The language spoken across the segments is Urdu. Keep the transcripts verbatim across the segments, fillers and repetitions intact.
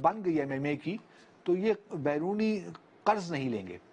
بن گئی ایم ایم اے کی تو یہ بیرونی قرض نہیں لیں گے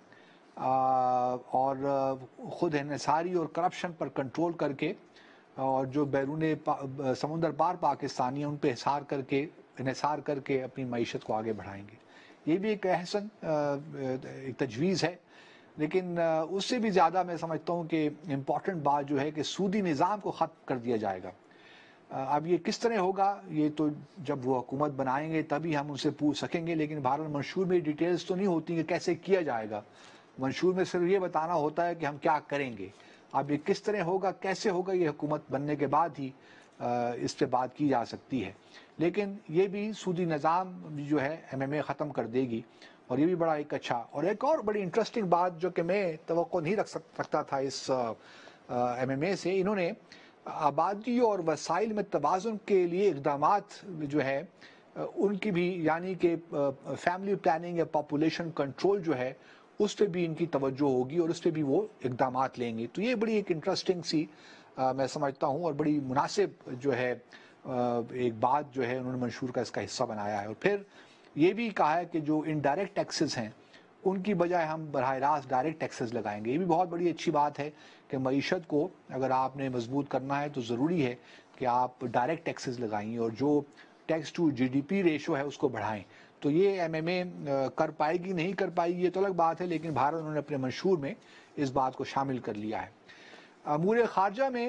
اور خود انحصاری اور کرپشن پر کنٹرول کر کے اور جو بیرون سمندر پار پاکستانی ہیں ان پہ حصار کر کے انحصار کر کے اپنی معیشت کو آگے بڑھائیں گے. یہ بھی ایک احسن ایک تجویز ہے، لیکن اس سے بھی زیادہ میں سمجھتا ہوں کہ امپورٹنٹ بات جو ہے کہ سودی نظام کو ختم کر دیا جائے گا. اب یہ کس طرح ہوگا یہ تو جب وہ حکومت بنائیں گے تبھی ہم ان سے پوچھ سکیں گے، لیکن بہرحال منشور میں ڈیٹیلز تو نہیں ہوتی کہ کیسے کیا جائے گا. منشور میں صرف یہ بتانا ہوتا ہے کہ ہم کیا کریں گے. اب یہ کس طرح ہوگا کیسے ہوگا یہ حکومت بننے کے بعد ہی اس پہ بات کی جا سکتی ہے، لیکن یہ بھی سودی نظام جو ہے ایم ایم اے ختم کر دے گی اور یہ بھی بڑا ایک اچھا. اور ایک اور بڑی انٹرسٹنگ بات جو کہ میں توقع نہیں رکھ سکتا تھا اس ایم ایم اے سے، انہوں نے آبادی اور وسائل میں توازن کے لیے اقدامات جو ہے ان کی بھی، یعنی کہ فیملی پلاننگ یا پاپولیشن کنٹرول جو ہے اس پہ بھی ان کی توجہ ہوگی اور اس پہ بھی وہ اقدامات لیں گے. تو یہ بڑی ایک انٹرسٹنگ سی میں سمجھتا ہوں اور بڑی مناسب جو ہے ایک بات جو ہے انہوں نے منشور کا اس کا حصہ بنایا ہے. اور پھر یہ بھی کہا ہے کہ جو انڈائریکٹ ٹیکسز ہیں ان کی بجائے ہم براہ راست ڈائریکٹ ٹیکسز لگائیں گے. یہ بھی بہت بڑی اچھی بات ہے کہ معیشت کو اگر آپ نے مضبوط کرنا ہے تو ضروری ہے کہ آپ ڈائریکٹ ٹیکسز لگائیں اور جو tax to G D P ratio ہے اس کو بڑھائیں. تو یہ ایم ایم اے کر پائے گی نہیں کر پائے گی یہ تو الگ بات ہے، لیکن بھارت انہوں نے اپنے منشور میں اس بات کو شامل کر لیا ہے. امور خارجہ میں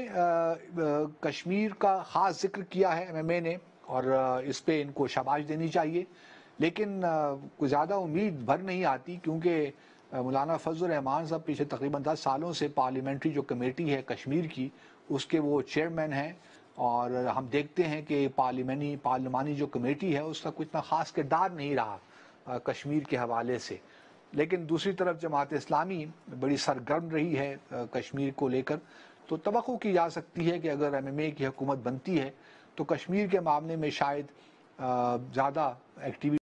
کشمیر کا خاص ذکر کیا ہے ایم ایم اے نے اور اس پہ ان کو شاباش دینی چاہیے، لیکن کوئی زیادہ امید بھر نہیں آتی کیونکہ مولانا فضل الرحمان صاحب پچھلے تقریباً دس سالوں سے پارلیمنٹری جو کمیٹی ہے کشمیر کی اس کے وہ چیئرمین ہیں، اور ہم دیکھتے ہیں کہ پارلیمانی پارلیمانی جو کمیٹی ہے اس کا کوئی اتنا خاص کردار نہیں رہا کشمیر کے حوالے سے. لیکن دوسری طرف جماعت اسلامی بڑی سرگرم رہی ہے کشمیر کو لے کر، تو توقع کی جا سکتی ہے کہ اگر ایم ایم اے کی حکومت بنتی ہے تو کشمیر کے معاملے میں شاید زیادہ ایکٹیویٹی